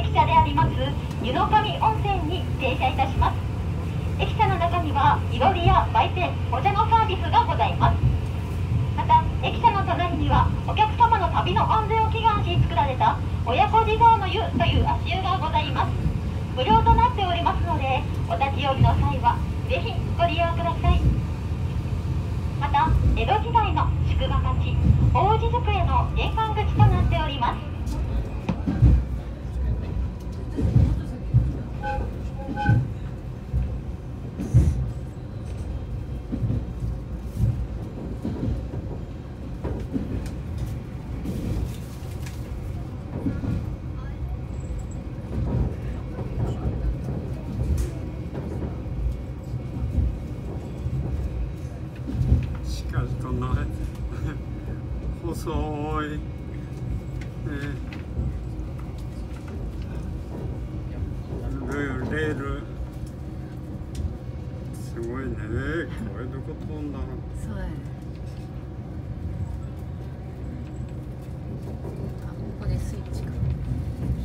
駅舎であります湯の神温泉に停車いたします。駅舎の中にはいろりや売店、お茶のサービスがございます。また駅舎の隣にはお客様の旅の安全を祈願し作られた親子地蔵の湯という足湯がございます。無料となっておりますので、お立ち寄りの際はぜひご利用ください。また江戸時代の宿場町大路宿への玄関口となっております。 こんな細い、レールすごいね。これどこ飛んだの？ そうやね。あ、ここでスイッチか。